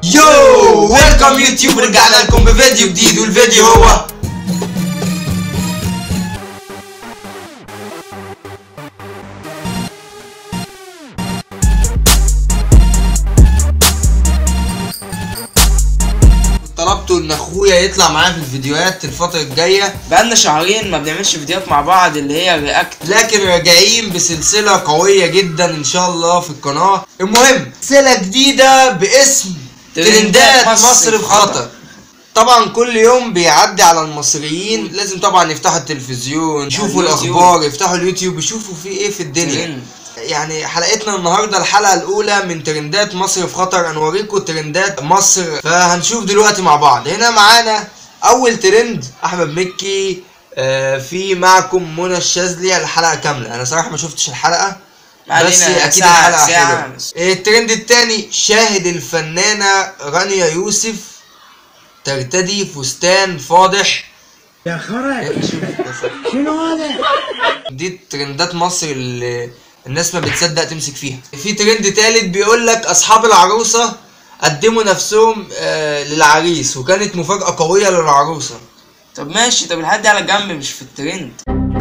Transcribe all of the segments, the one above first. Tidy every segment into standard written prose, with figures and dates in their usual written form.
يو ويلكم يوتيوب، رجعنا لكم بفيديو جديد والفيديو هو طلبته ان اخويا يطلع معايا في الفيديوهات الفترة الجاية. بقالنا شهرين ما بنعملش فيديوهات مع بعض اللي هي رياكت، لكن راجعين بسلسلة قوية جدا ان شاء الله في القناة. المهم سلسلة جديدة باسم ترندات مصر في خطر. طبعا كل يوم بيعدي على المصريين لازم طبعا يفتحوا التلفزيون يشوفوا الاخبار، يفتحوا اليوتيوب يشوفوا في ايه في الدنيا. يعني حلقتنا النهارده الحلقه الاولى من ترندات مصر في خطر، هنوريكم ترندات مصر. فهنشوف دلوقتي مع بعض. هنا معانا اول ترند احمد مكي، في معكم منى الشاذلي. الحلقه كامله، انا صراحه ما شفتش الحلقه بس اكيد الحلقه حلوه. الترند الثاني شاهد الفنانه رانيا يوسف ترتدي فستان فاضح. يا خرج شنو هذا؟ دي ترندات مصر اللي الناس ما بتصدق تمسك فيها. في ترند تالت بيقول لك اصحاب العروسه قدموا نفسهم للعريس، وكانت مفاجاه قويه للعروسه. طب ماشي، طب الحد على جنب مش في الترند.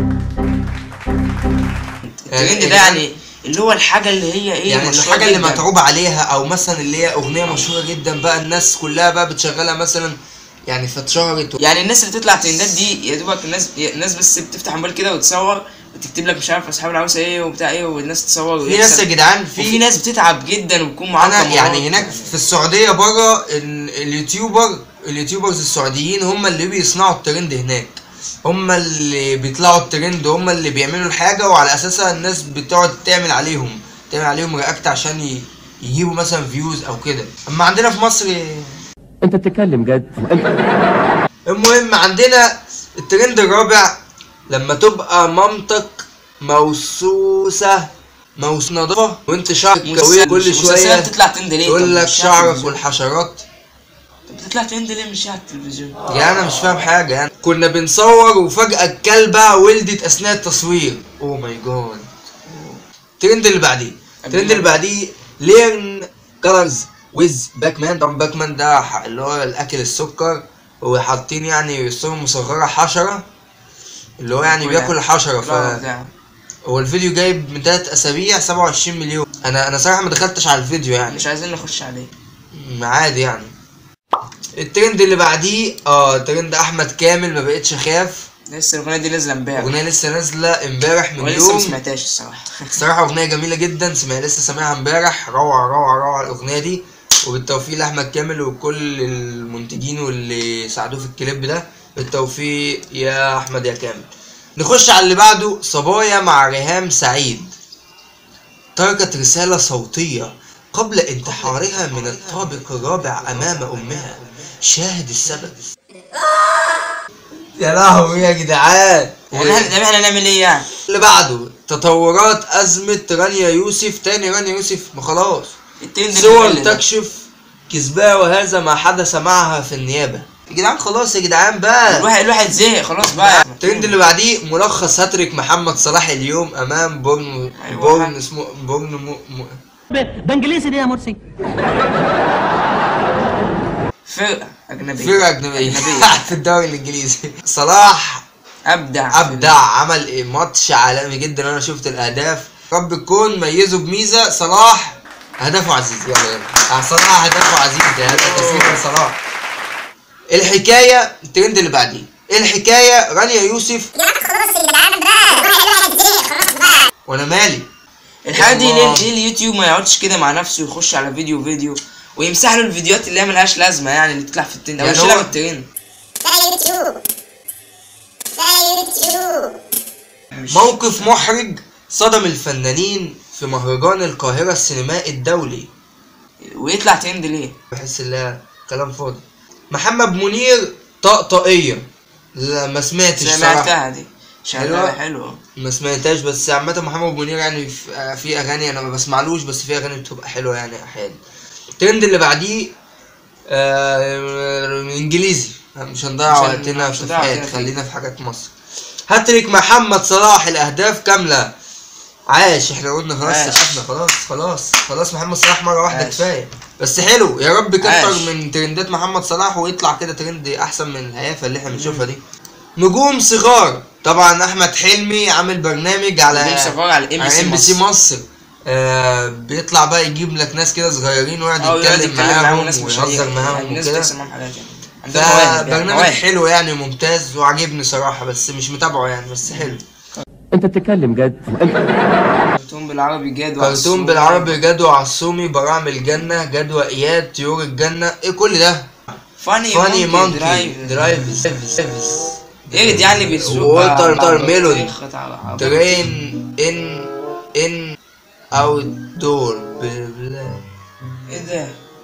الترند ده يعني اللي هو الحاجه اللي هي ايه، يعني الحاجه اللي متعوب عليها، او مثلا اللي هي اغنيه مشهوره جدا بقى الناس كلها بقى بتشغلها مثلا، يعني فاتشهرت. يعني الناس اللي تطلع ترندات دي يا دوبك الناس بس بتفتح موبايل كده وتصور وتكتب لك مش عارف اصحاب العروسه ايه وبتاع ايه، والناس تصور. في ناس يا جدعان، في ناس بتتعب جدا وبتكون معاها انا يعني هناك في السعوديه بره اليوتيوبرز السعوديين هم اللي بيصنعوا الترند هناك، هم اللي بيطلعوا الترند، هم اللي بيعملوا الحاجه وعلى اساسها الناس بتقعد تعمل عليهم رياكت عشان يجيبوا مثلا فيوز او كده. اما عندنا في مصر انت بتتكلم جد؟ المهم عندنا الترند الرابع، لما تبقى مامتك موسوسه نظافه وانت شعرك مكويه كل شويه بتطلع ترند ليه؟ تقول لك شعرك والحشرات. بتطلع ترند ليه مش على التلفزيون؟ يعني انا مش فاهم حاجه. يعني كنا بنصور وفجاه الكلبه ولدت اثناء التصوير. اوه ماي جاد. الترند اللي بعديه ليرن كلرز ويز باكمان. طبعا باكمان ده اللي هو الاكل السكر، وحاطين يعني صورة مصغرة حشرة اللي هو يعني بياكل الحشرة. هو الفيديو جايب من 3 أسابيع 27 مليون. انا صراحة ما دخلتش على الفيديو، يعني مش عايزين نخش عليه عادي يعني. الترند اللي بعديه ترند احمد كامل ما بقتش اخاف. لسه الاغنيه دي نازله امبارح، اغنيه لسه نازله امبارح من لسه يوم. ما سمعتهاش الصراحه اغنيه جميله جدا، لسه سامعها امبارح. روعه الاغنيه دي. وبالتوفيق لاحمد كامل وكل المنتجين واللي ساعدوه في الكليب ده. بالتوفيق يا احمد يا كامل. نخش على اللي بعده. صبايا مع ريهام سعيد تركت رساله صوتيه قبل انتحارها من الطابق الرابع امام امها. شاهد السبب. يا لهوي يا جدعان. احنا نعمل ايه يعني؟ اللي بعده تطورات ازمه رانيا يوسف. تاني رانيا يوسف، ما خلاص صور تكشف كذبها وهذا ما حدث معها في النيابه. يا جدعان خلاص يا جدعان بقى، الواحد زهق خلاص بقى. الترند اللي بعديه ملخص هاتريك محمد صلاح اليوم امام بورن اسمه بورن ده انجليزي دي يا مرسي. فرقة أجنبية في الدوري الإنجليزي. صلاح أبدع عمل ماتش عالمي جدا. أنا شفت الأهداف، رب الكون ميزه بميزة. صلاح هدفه عزيز. يلا صلاح هدفه عزيز. هدف تسليم صلاح. الحكاية الترند اللي بعديه الحكاية رانيا يوسف. خلاص يا جدعان بقى، وأنا مالي الحاجة دي ليه اليوتيوب ما يقعدش كده مع نفسه ويخش على فيديو ويمسح له الفيديوهات اللي هي ملهاش لازمه، يعني اللي تطلع في الترند او يشيلها من الترند. موقف محرج صدم الفنانين في مهرجان القاهرة السينمائي الدولي. ويطلع ترند ليه؟ بحس ان كلام فاضي. محمد منير طقطقية. لا ما سمعتش. سمعتها دي حلوة. ما سمعتهاش، بس عامة محمد منير يعني في اغاني انا ما بسمعلوش، بس في اغاني بتبقى حلوة يعني احيانا. الترند اللي بعديه انجليزي. مش هنضيع وقتنا في خلينا في حاجات مصر. هاتريك محمد صلاح، الاهداف كامله عاش. احنا قلنا خلاص عاش. سقفنا خلاص محمد صلاح مره واحده عاش. كفايه. بس حلو، يا رب كتر عاش. من ترندات محمد صلاح ويطلع كده ترند احسن من الهيافه اللي احنا بنشوفها دي. نجوم صغار، طبعا احمد حلمي عامل برنامج على نجوم صغار على ام بي سي مصر. بيطلع بقى يجيب لك ناس كده صغيرين ويقعد يتكلم يتكلم معاهم وناس ويهزر معاهم الناس وكده. بتسمع معاهم حاجات يعني. عندهم مواهب يعني، برنامج مواهب. حلو يعني ممتاز وعجبني صراحه، بس مش متابعه يعني، بس حلو. انت بتتكلم جد؟ كرتون بالعربي جاد كرتون بالعربي جدو عصومي، براعم الجنة، جدوى اياد، طيور الجنة، ايه كل ده؟ فاني مونكي درايف ايه دي يعني بيسوق ووتر ميلون، ميلون ترين ان اوت دور. ايه ده؟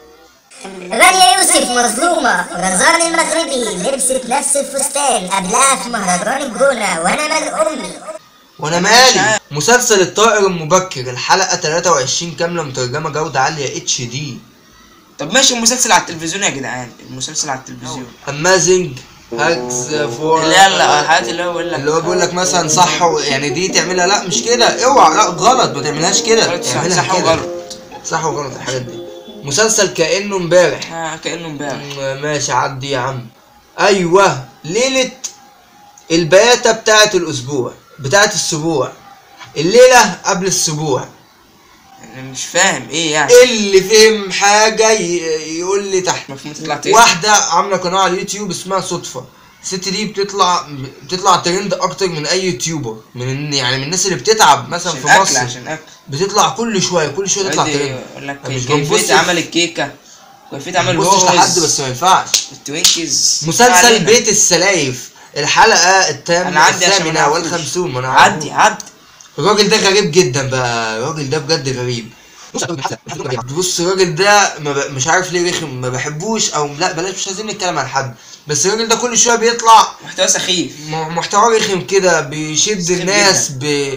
رانيا يوسف مظلومة، غزال المغربي لبست نفس الفستان قبلها في مهرجان الجونة، وانا مال امي. وانا مالي. مسلسل الطائر المبكر، الحلقة 23 كاملة مترجمة جودة عالية HD. طب ماشي، المسلسل على التلفزيون يا جدعان، المسلسل على التلفزيون. امازنج هاكس فور، اللي هي الحاجات اللي هو بيقول لك مثلا صح يعني دي تعملها، لا مش كده، اوعى، لا غلط، ما تعملهاش كده، اعملها صح كده. وغلط. صح وغلط الحاجات دي. مسلسل كأنه امبارح. كأنه امبارح. ماشي عدي يا عم. ايوه، ليلة البياتة بتاعت الاسبوع، بتاعت السبوع، الليلة قبل السبوع. انا مش فاهم ايه يعني. اللي فهم حاجة يقول لي تحت. مفهوم تطلع تاني. واحدة عاملة قناة على اليوتيوب اسمها صدفة، الست دي بتطلع ترند اكتر من اي يوتيوبر، من يعني من الناس اللي بتتعب مثلا في مصر. عشان اكل بتطلع كل شويه تطلع ترند. يقول لك مش كيفية عمل الكيكة، كيفية عمل ما بصش لحد، بس ما ينفعش. التوينكيز. مسلسل بيت السلايف، الحلقة الثامنة والخمسون. انا عدي. الراجل ده غريب جدا بقى، الراجل ده بجد غريب. بص الراجل ده مش عارف ليه رخم، ما بحبوش، او لا بلاش، مش عايزين نتكلم عن حد، بس الراجل ده كل شويه بيطلع محتوى سخيف، محتوى رخم كده، بيشد الناس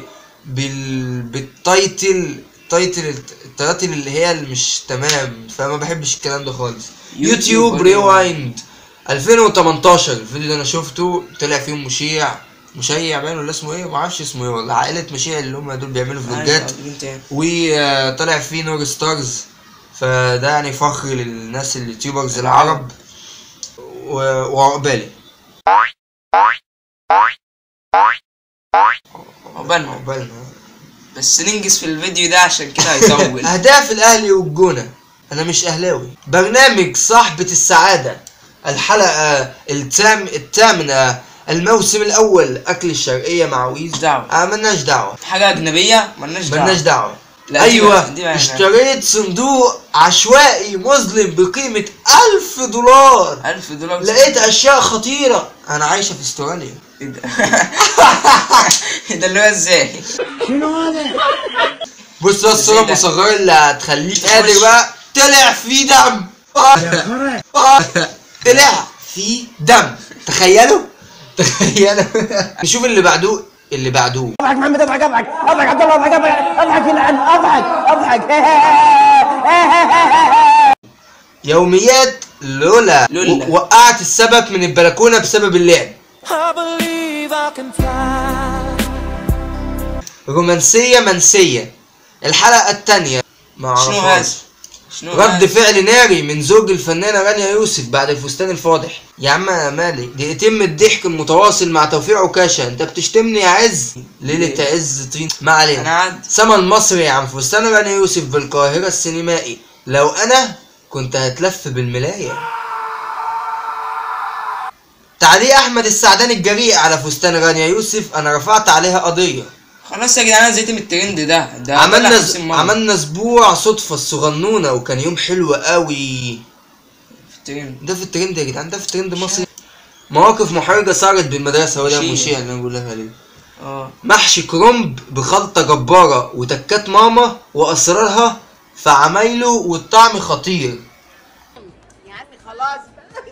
بالتايتل التايتل اللي هي مش تمام، فما بحبش الكلام ده خالص. يوتيوب ريوايند 2018، الفيديو ده انا شفته، طلع فيه مشيع باين ولا اسمه ايه، معرفش اسمه ايه والله، عائلة مشيع اللي هم دول بيعملوا فلوجات، وطلع فيه نور ستارز، فده يعني فخر للناس اليوتيوبرز العرب وعقبالي. عقبالنا بس ننجز في الفيديو ده عشان كده هيطول. اهداف الاهلي والجونة، انا مش اهلاوي. برنامج صاحبة السعادة، الحلقة الثامنة، الموسم الاول، اكل الشرقية مع ويز. ملناش دعوة. حاجة اجنبية ملناش دعوة. ايوه دي اشتريت صندوق عشوائي مظلم بقيمة $1000. $1000 لقيت اشياء خطيرة. انا عايشة في استراليا. ايه ده؟ ده اللي هو ازاي؟ شنو هذا؟ بص ده الصورة المصغرة اللي هتخليك قادر بقى. طلع فيه دم. طلع فيه دم. تخيلوا. نشوف اللي بعدوه. اضحك محمد، اضحك عبد الله، اضحك يلعن، اضحك. يوميات لولا وقعت السبت من البلكونة بسبب اللعب. رومانسية منسية، الحلقة الثانية. رد فعل ناري من زوج الفنانة رانيا يوسف بعد الفستان الفاضح. يا عم انا مالي، دي يتم الضحك المتواصل مع توفيق عكاشة. انت بتشتمني يا عز؟ ليلة عز طين. ما علينا. سما المصري عن فستان رانيا يوسف بالقاهرة السينمائي، لو انا كنت هتلف بالملاية. تعليق احمد السعداني الجريء على فستان رانيا يوسف، انا رفعت عليها قضية. خلاص يا جدعان، انا زهقت من الترند ده. عملنا اسبوع صدفة الصغنونة، وكان يوم حلو قوي. ده في الترند يا جدعان، ده في الترند مصري. مواقف محرجة صارت بالمدرسة، وده مشيع اللي انا بقول لك عليه. محشي كرنب بخلطة جبارة وتكات ماما واسرارها في عمايله، والطعم خطير. يا عمي خلاص.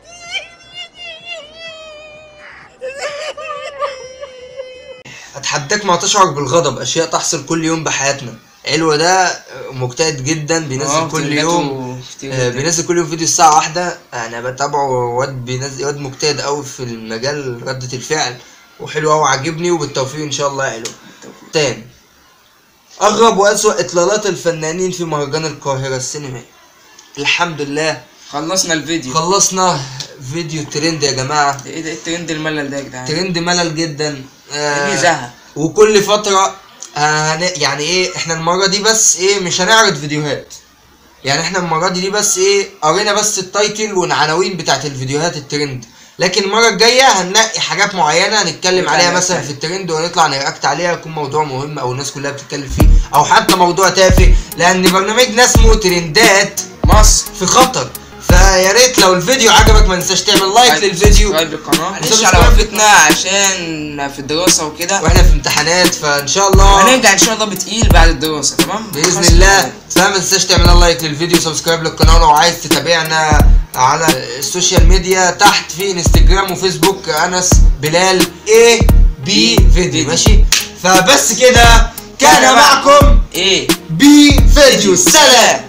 اتحداك ما تشعر بالغضب، اشياء تحصل كل يوم بحياتنا. علوة ده مجتهد جدا، بينزل كل يوم فيديو الساعة 1. انا بتابعه، واد مجتهد قوي في المجال ردة الفعل، وحلو قوي عاجبني، وبالتوفيق ان شاء الله. حلو تاني اغرب واسوأ اطلالات الفنانين في مهرجان القاهرة السينمائي. الحمد لله خلصنا الفيديو. خلصنا فيديو ترند يا جماعة. ايه ده الترند الملل ده يا جدعان؟ ترند ملل جدا. يجي زهق. وكل فترة يعني ايه، احنا المرة دي بس ايه مش هنعرض فيديوهات، يعني احنا المرة دي بس ايه قرينا بس التايتل والعناوين بتاعت الفيديوهات الترند، لكن المرة الجاية هننقي حاجات معينة نتكلم عليها مثلا في الترند ونطلع نرياكت عليها، يكون موضوع مهم او الناس كلها بتتكلم فيه، او حتى موضوع تافه، لان برنامجنا اسمه ترندات مصر في خطر. فيا ريت لو الفيديو عجبك ما تنساش تعمل لايك للفيديو، سبسكرايب للقناه. معلش على وقفتنا عشان في الدراسه وكده، واحنا في امتحانات، فان شاء الله هنرجع ان شاء الله بتقيل بعد الدراسه. تمام باذن الله. فما تنساش تعمل لايك للفيديو، سبسكرايب للقناه. لو عايز تتابعنا على السوشيال ميديا تحت في انستجرام وفيسبوك انس بلال اي بي فيديو، ماشي؟ فبس كده كان معكم ايه بي فيديو. سلام.